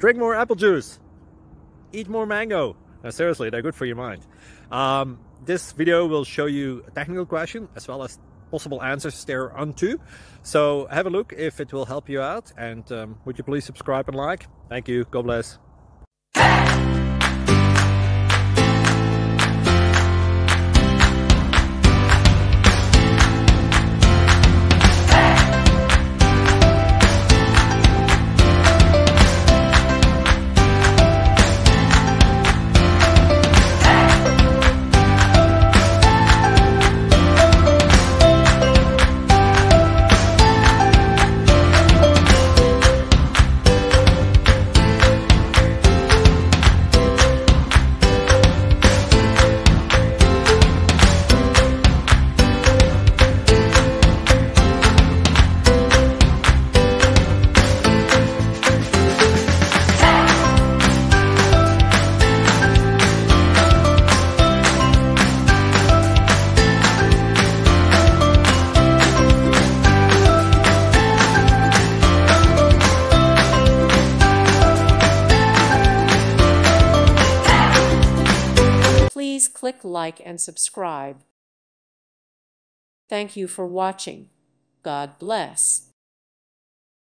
drink more apple juice, eat more mango. No, seriously, they're good for your mind. This video will show you a technical question as well as possible answers thereunto. So have a look if it will help you out, and would you please subscribe and like? Thank you. God bless. Please click like and subscribe. Thank you for watching. God bless.